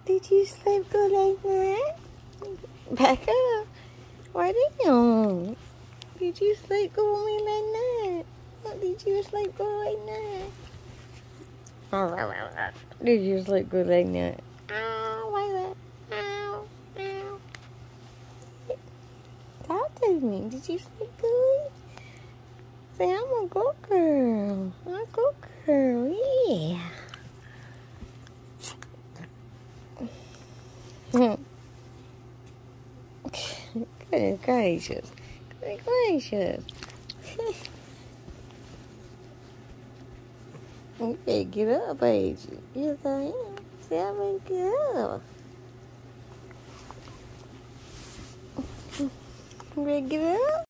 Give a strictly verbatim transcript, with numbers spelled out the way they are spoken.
Did you sleep good like that? Back up. Why down? Did you sleep good with me like that? Did you sleep good like that? Did you sleep good like that? Ow, Layla. Ow, ow. Talk to me. Did you sleep good? Say, I'm a good girl. I'm a good girl, yeah. Good gracious. Good gracious. You better get up, ain't you? Yes, I am. See, I better get up. You better get up.